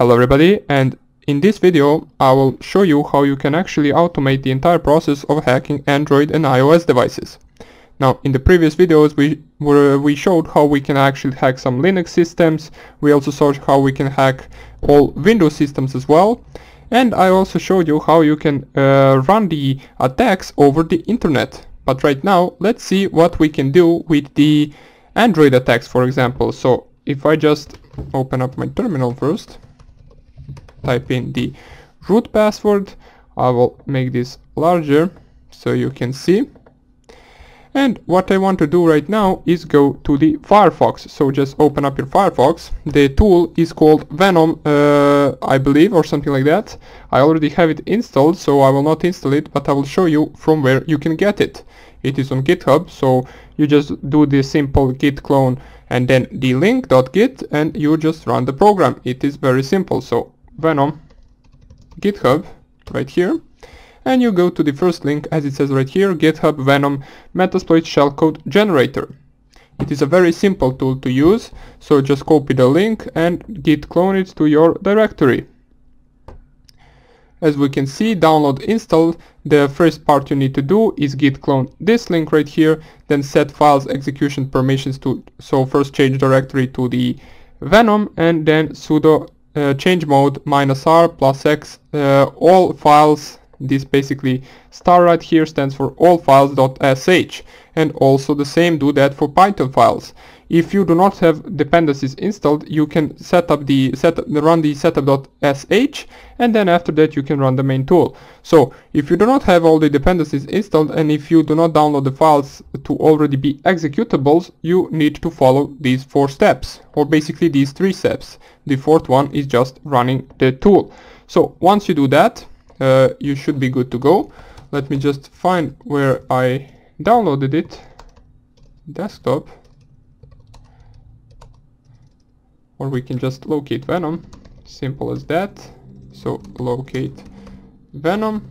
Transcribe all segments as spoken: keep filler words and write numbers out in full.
Hello everybody, and in this video I will show you how you can actually automate the entire process of hacking Android and iOS devices. Now, in the previous videos we were we showed how we can actually hack some Linux systems. We also showed how we can hack all Windows systems as well, and I also showed you how you can uh, run the attacks over the internet. But right now let's see what we can do with the Android attacks, for example. So if I just open up my terminal first, type in the root password, I will make this larger so you can see. And what I want to do right now is go to the Firefox. So just open up your Firefox. The tool is called Venom, uh, I believe, or something like that. I already have it installed, so I will not install it, but I will show you from where you can get it. It is on GitHub, so you just do the simple git clone and then the link.git, and you just run the program. It is very simple. So Venom, GitHub, right here, and you go to the first link, as it says right here, GitHub Venom Metasploit shellcode generator. It is a very simple tool to use, so just copy the link and git clone it to your directory. As we can see, download install, the first part you need to do is git clone this link right here, then set files execution permissions to, so first change directory to the Venom, and then sudo uh, change mode minus r plus x uh, all files. This basically star right here stands for all files.sh, and also the same do that for Python files. If you do not have dependencies installed, you can set up the set run the setup.sh, and then after that you can run the main tool. So if you do not have all the dependencies installed, and if you do not download the files to already be executables, you need to follow these four steps, or basically these three steps. The fourth one is just running the tool. So once you do that, uh, you should be good to go. Let me just find where I downloaded it. Desktop. Or we can just locate Venom, simple as that. So locate Venom,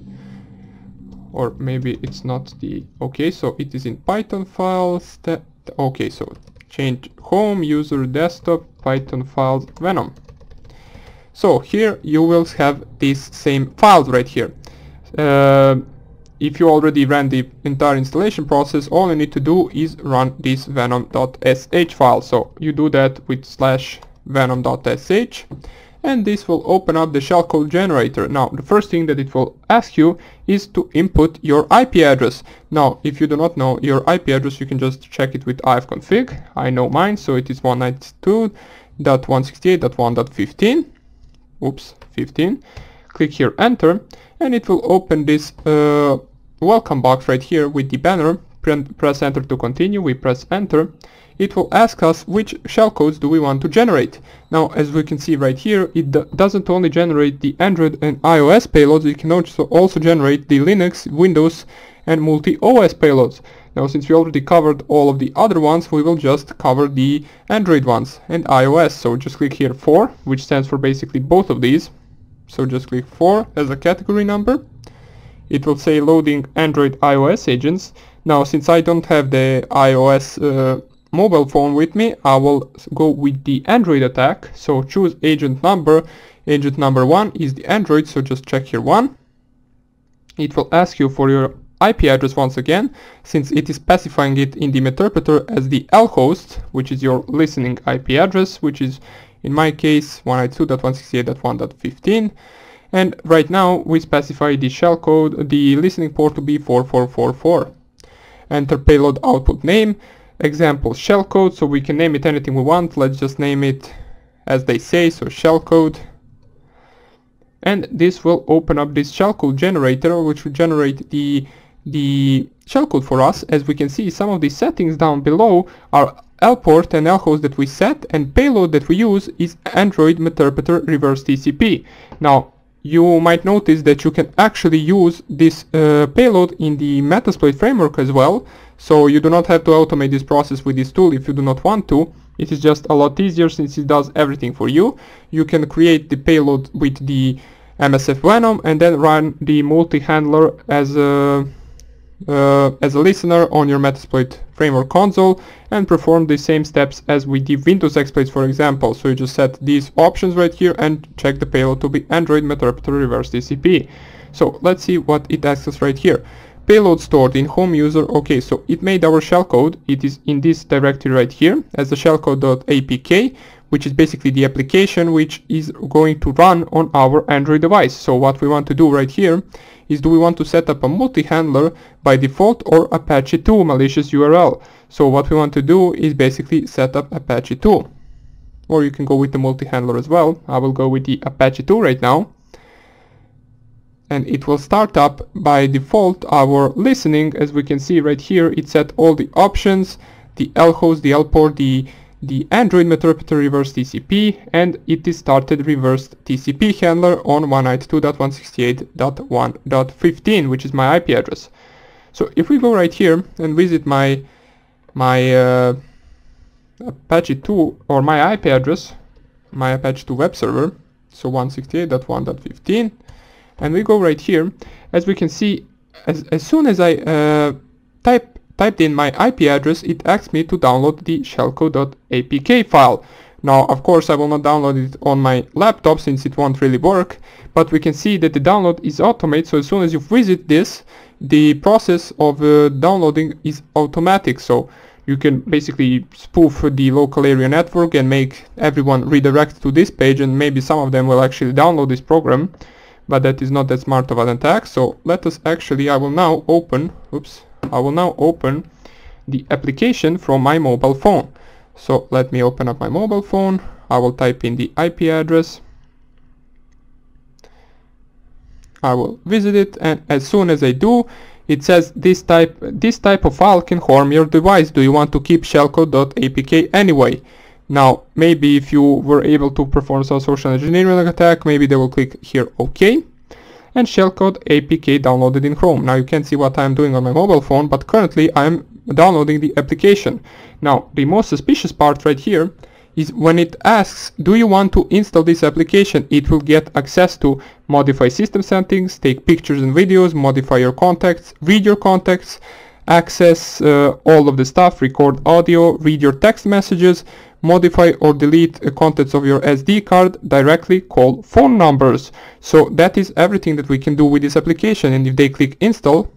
or maybe it's not the, okay, so it is in Python files, that, okay, so change home, user, desktop, Python files, Venom. So here you will have these same files right here. Uh, if you already ran the entire installation process, all you need to do is run this venom.sh file. So you do that with slash venom.sh, and this will open up the shellcode generator. Now the first thing that it will ask you is to input your I P address. Now if you do not know your I P address, you can just check it with ifconfig. I know mine, so it is one ninety-two dot one sixty-eight dot one dot fifteen. Oops, fifteen. Click here, enter, and it will open this uh, welcome box right here with the banner. Press enter to continue. We press enter. It will ask us which shellcodes do we want to generate. Now as we can see right here, it doesn't only generate the Android and iOS payloads, it can also also generate the Linux, Windows and multi-O S payloads. Now since we already covered all of the other ones, we will just cover the Android ones and iOS. So just click here four, which stands for basically both of these. So just click four as a category number. It will say loading Android iOS agents. Now since I don't have the iOS uh, mobile phone with me, I will go with the Android attack. So choose agent number. Agent number one is the Android, so just check here one. It will ask you for your I P address once again, since it is specifying it in the interpreter as the L host, which is your listening I P address, which is in my case one ninety-two dot one sixty-eight dot one dot fifteen. And right now we specify the shellcode, the listening port to be four four four four. Enter payload output name, example shellcode, so we can name it anything we want. Let's just name it as they say, so shellcode. And this will open up this shellcode generator, which will generate the the shellcode for us. As we can see, some of the settings down below are L port and L host that we set, and payload that we use is Android Meterpreter reverse T C P. Now you might notice that you can actually use this uh, payload in the Metasploit framework as well, so you do not have to automate this process with this tool if you do not want to. It is just a lot easier since it does everything for you. You can create the payload with the M S F Venom and then run the multi-handler as a uh, as a listener on your Metasploit framework console and perform the same steps as with the Windows exploits, for example. So you just set these options right here and check the payload to be Android Meterpreter Reverse T C P. So let's see what it asks us right here. Payload stored in home user. Okay, so it made our shellcode. It is in this directory right here as the shellcode.apk, which is basically the application which is going to run on our Android device. So what we want to do right here is, do we want to set up a multi-handler by default or Apache two malicious U R L? So what we want to do is basically set up Apache two. Or you can go with the multi-handler as well. I will go with the Apache two right now. And it will start up by default our listening. As we can see right here, it set all the options, the L host, the L port, the the Android Meterpreter Reverse T C P, and it is started reverse T C P handler on one ninety-two dot one sixty-eight dot one dot fifteen, which is my I P address. So if we go right here and visit my my uh, Apache two or my I P address, my Apache two web server, so one sixty-eight dot one dot fifteen, and we go right here, as we can see, as, as soon as I uh, type typed in my I P address, it asks me to download the shellcode.apk file. Now, of course, I will not download it on my laptop since it won't really work, but we can see that the download is automated. So as soon as you visit this, the process of uh, downloading is automatic. So you can basically spoof the local area network and make everyone redirect to this page, and maybe some of them will actually download this program, but that is not that smart of an attack. So let us actually, I will now open, oops, I will now open the application from my mobile phone. So let me open up my mobile phone. I will type in the I P address. I will visit it, and as soon as I do, it says this type this type of file can harm your device. Do you want to keep shellcode.apk anyway? Now, maybe if you were able to perform some social engineering attack, maybe they will click here OK. And shellcode.apk downloaded in Chrome. Now you can see what I'm doing on my mobile phone, but currently I'm downloading the application. Now the most suspicious part right here is when it asks, do you want to install this application? It will get access to modify system settings, take pictures and videos, modify your contacts, read your contacts, access uh, all of the stuff, record audio, read your text messages, modify or delete uh, contents of your S D card, directly call phone numbers. So that is everything that we can do with this application. And if they click install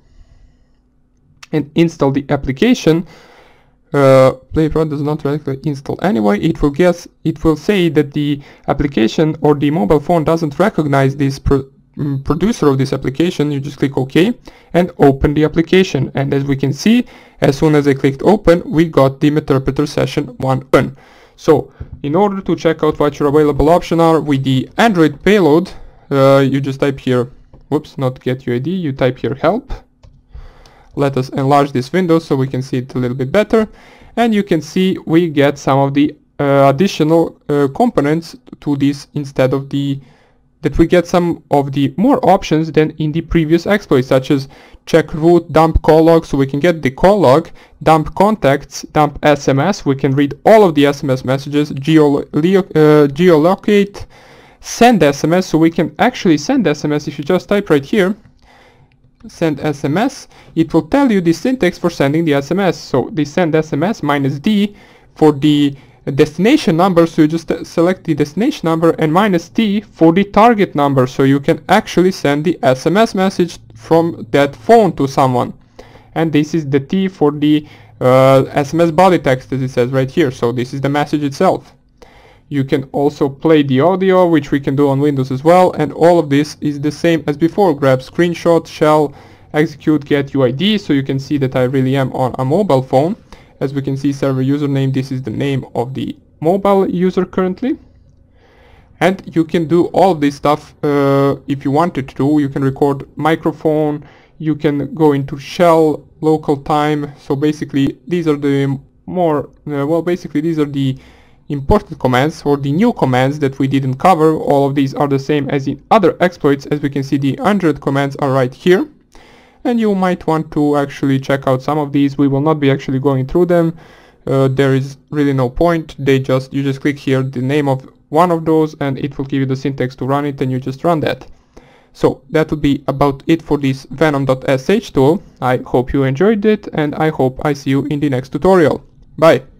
and install the application, uh, PlayPro does not directly install anyway. It will guess it will say that the application or the mobile phone doesn't recognize this pro um, producer of this application. You just click OK and open the application. And as we can see, as soon as I clicked open, we got the Meterpreter session one open. So in order to check out what your available options are with the Android payload, uh, you just type here, whoops, not get U I D, you type here help. Let us enlarge this window so we can see it a little bit better, and you can see we get some of the uh, additional uh, components to this instead of the that we get some of the more options than in the previous exploits, such as check root, dump call log, so we can get the call log, dump contacts, dump S M S, we can read all of the S M S messages, geolo uh, geolocate, send S M S, so we can actually send S M S. If you just type right here, send S M S, it will tell you the syntax for sending the S M S. So the send S M S minus D for the destination number, so you just uh, select the destination number, and minus T for the target number, so you can actually send the S M S message from that phone to someone. And this is the T for the uh, S M S body text, as it says right here, so this is the message itself. You can also play the audio, which we can do on Windows as well, and all of this is the same as before. Grab screenshot, shell, execute, get U I D, so you can see that I really am on a mobile phone. As we can see, server username, this is the name of the mobile user currently. And you can do all of this stuff uh, if you wanted to. You can record microphone, you can go into shell, local time. So basically these are the more, uh, well basically these are the important commands or the new commands that we didn't cover. All of these are the same as in other exploits. As we can see, the Android commands are right here. And you might want to actually check out some of these. We will not be actually going through them. Uh, there is really no point. They just you just click here the name of one of those, and it will give you the syntax to run it, and you just run that. So that will be about it for this venom.sh tool. I hope you enjoyed it, and I hope I see you in the next tutorial. Bye!